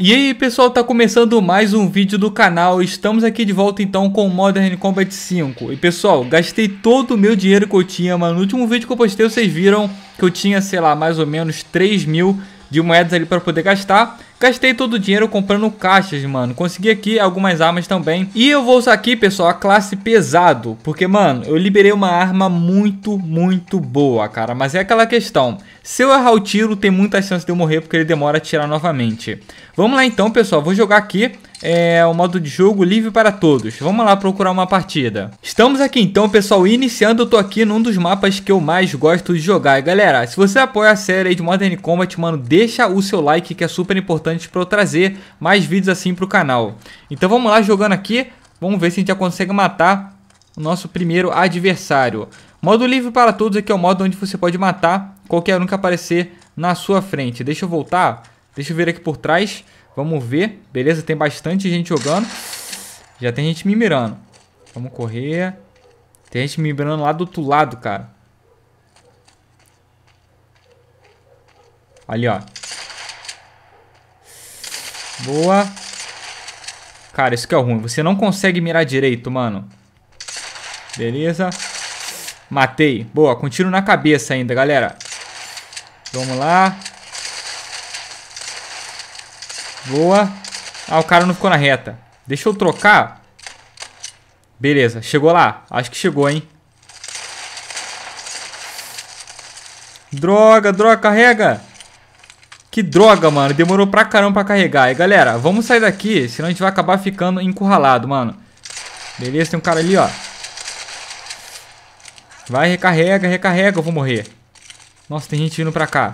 E aí pessoal, tá começando mais um vídeo do canal. Estamos aqui de volta então com Modern Combat 5. E pessoal, gastei todo o meu dinheiro que eu tinha, mano. No último vídeo que eu postei vocês viram que eu tinha, sei lá, mais ou menos 3.000 de moedas ali para poder gastar. Gastei todo o dinheiro comprando caixas, mano. Consegui aqui algumas armas também. E eu vou usar aqui, pessoal, a classe pesado. Porque, mano, eu liberei uma arma muito boa, cara. Mas é aquela questão. Se eu errar o tiro, tem muita chance de eu morrer, porque ele demora a tirar novamente. Vamos lá então, pessoal. Vou jogar aqui o modo de jogo livre para todos. Vamos lá procurar uma partida. Estamos aqui então, pessoal, iniciando. Eu tô aqui num dos mapas que eu mais gosto de jogar. E galera, se você apoia a série aí de Modern Combat, mano, deixa o seu like, que é super importante para eu trazer mais vídeos assim pro canal. Então vamos lá, jogando aqui. Vamos ver se a gente já consegue matar o nosso primeiro adversário. Modo livre para todos aqui é o modo onde você pode matar qualquer um que aparecer na sua frente. Deixa eu voltar. Deixa eu ver aqui por trás. Vamos ver. Beleza, tem bastante gente jogando. Já tem gente me mirando. Vamos correr. Tem gente me mirando lá do outro lado, cara. Ali, ó. Boa. Cara, isso que é ruim. Você não consegue mirar direito, mano. Beleza. Matei. Boa, com tiro na cabeça ainda, galera. Vamos lá. Boa. Ah, o cara não ficou na reta. Deixa eu trocar. Beleza, chegou lá. Acho que chegou, hein. Droga, carrega. Que droga, mano. Demorou pra caramba pra carregar. E galera, vamos sair daqui, senão a gente vai acabar ficando encurralado, mano. Beleza, tem um cara ali, ó. Vai, recarrega. Eu vou morrer. Nossa, tem gente vindo pra cá.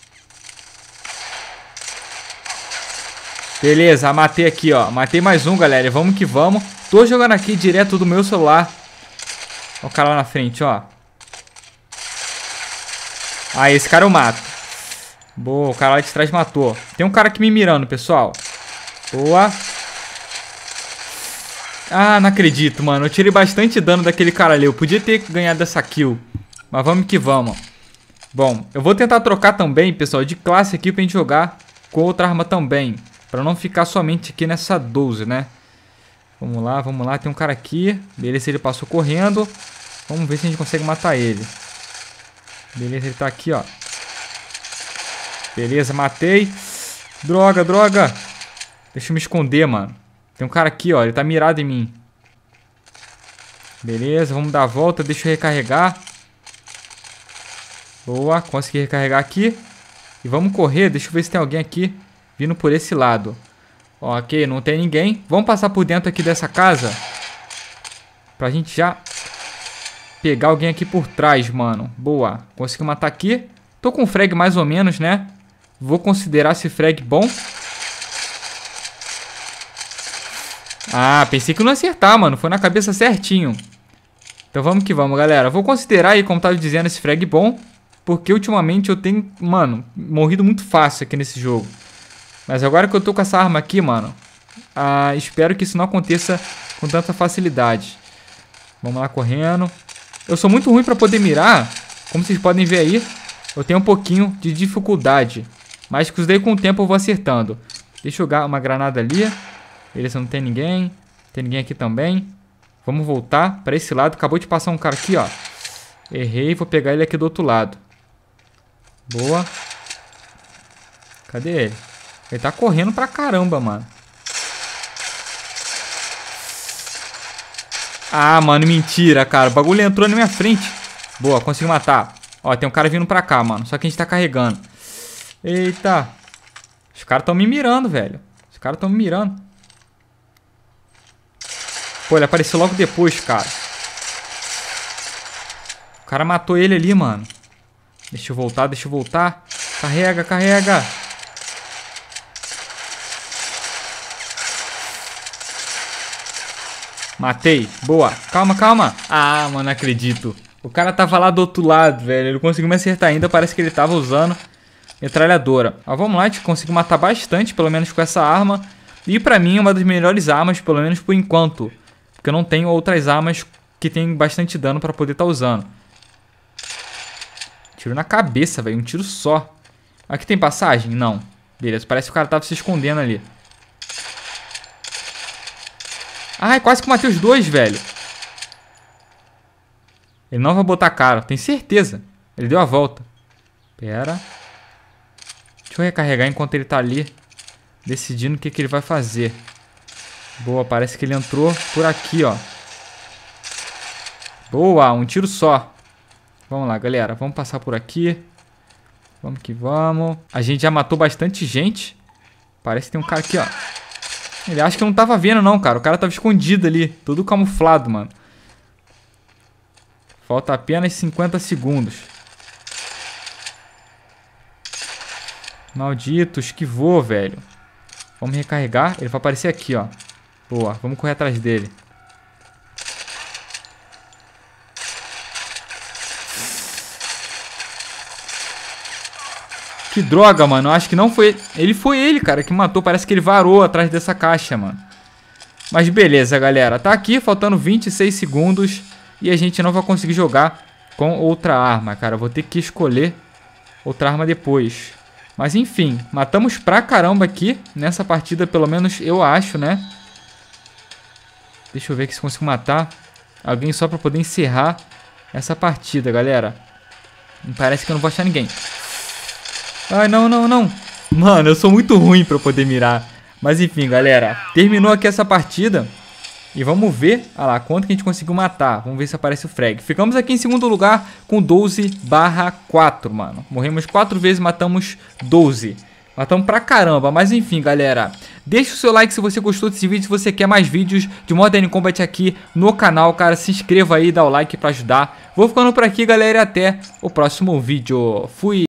Beleza, matei aqui, ó. Matei mais um, galera. Vamos que vamos. Tô jogando aqui direto do meu celular. Ó o cara lá na frente, ó. Ah, esse cara eu mato. Boa, o cara lá de trás matou. Tem um cara aqui me mirando, pessoal. Boa. Ah, não acredito, mano. Eu tirei bastante dano daquele cara ali. Eu podia ter ganhado essa kill. Mas vamos que vamos. Bom, eu vou tentar trocar também, pessoal, de classe aqui pra gente jogar com outra arma também. Pra não ficar somente aqui nessa 12, né? Vamos lá. Tem um cara aqui. Beleza, ele passou correndo. Vamos ver se a gente consegue matar ele. Beleza, ele tá aqui, ó. Beleza, matei. Droga. Deixa eu me esconder, mano. Tem um cara aqui, ó. Ele tá mirado em mim. Beleza, vamos dar a volta. Deixa eu recarregar. Boa, consegui recarregar aqui. E vamos correr. Deixa eu ver se tem alguém aqui vindo por esse lado. Ok, não tem ninguém. Vamos passar por dentro aqui dessa casa. Pra gente já pegar alguém aqui por trás, mano. Boa, consegui matar aqui. Tô com frag mais ou menos, né? Vou considerar esse frag bom. Ah, pensei que não ia acertar, mano. Foi na cabeça certinho. Então vamos que vamos, galera. Vou considerar aí, como tava dizendo, esse frag bom. Porque ultimamente eu tenho, mano, morrido muito fácil aqui nesse jogo. Mas agora que eu tô com essa arma aqui, mano, espero que isso não aconteça com tanta facilidade. Vamos lá, correndo. Eu sou muito ruim pra poder mirar. Como vocês podem ver aí, eu tenho um pouquinho de dificuldade. Mas que isso daí com o tempo eu vou acertando. Deixa eu jogar uma granada ali. Beleza, não tem ninguém. Tem ninguém aqui também. Vamos voltar pra esse lado. Acabou de passar um cara aqui, ó. Errei, vou pegar ele aqui do outro lado. Boa. Cadê ele? Ele tá correndo pra caramba, mano. Ah, mano, mentira, cara. O bagulho entrou na minha frente. Boa, consegui matar. Ó, tem um cara vindo pra cá, mano. Só que a gente tá carregando. Eita. Os caras tão me mirando, velho. Os caras tão me mirando. Pô, ele apareceu logo depois, cara. O cara matou ele ali, mano. Deixa eu voltar. Carrega. Matei. Boa. Calma. Ah, mano, não acredito. O cara tava lá do outro lado, velho. Ele conseguiu me acertar ainda. Parece que ele tava usando metralhadora. Ó, vamos lá. A gente conseguiu matar bastante, pelo menos com essa arma. E pra mim é uma das melhores armas, pelo menos por enquanto. Porque eu não tenho outras armas que tem bastante dano pra poder estar usando. Tiro na cabeça, velho. Um tiro só. Aqui tem passagem? Não. Beleza, parece que o cara tava se escondendo ali. Ai, quase que matei os dois, velho. Ele não vai botar cara, tenho certeza. Ele deu a volta. Pera. Deixa eu recarregar enquanto ele tá ali, decidindo o que ele vai fazer. Boa, parece que ele entrou por aqui, ó. Boa, um tiro só. Vamos lá, galera. Vamos passar por aqui. Vamos que vamos. A gente já matou bastante gente. Parece que tem um cara aqui, ó. Ele acha que eu não tava vendo, não, cara. O cara tava escondido ali. Todo camuflado, mano. Falta apenas 50 segundos. Maldito, esquivou, velho. Vamos recarregar. Ele vai aparecer aqui, ó. Boa, vamos correr atrás dele. Que droga, mano. Eu acho que não foi... Foi ele, cara, que matou. Parece que ele varou atrás dessa caixa, mano. Mas beleza, galera. Tá aqui, faltando 26 segundos. E a gente não vai conseguir jogar com outra arma, cara. Eu vou ter que escolher outra arma depois. Mas enfim, matamos pra caramba aqui nessa partida, pelo menos eu acho, né? Deixa eu ver aqui se consigo matar alguém só pra poder encerrar essa partida, galera. Parece que eu não vou achar ninguém. Ai, não, não, não. Mano, eu sou muito ruim pra poder mirar. Mas enfim, galera. Terminou aqui essa partida. E vamos ver, olha lá, quanto que a gente conseguiu matar. Vamos ver se aparece o frag. Ficamos aqui em segundo lugar com 12/4, mano. Morremos 4 vezes, matamos 12. Matamos pra caramba, mas enfim, galera. Deixa o seu like se você gostou desse vídeo, se você quer mais vídeos de Modern Combat aqui no canal, cara. Se inscreva aí, dá o like pra ajudar. Vou ficando por aqui, galera, e até o próximo vídeo. Fui!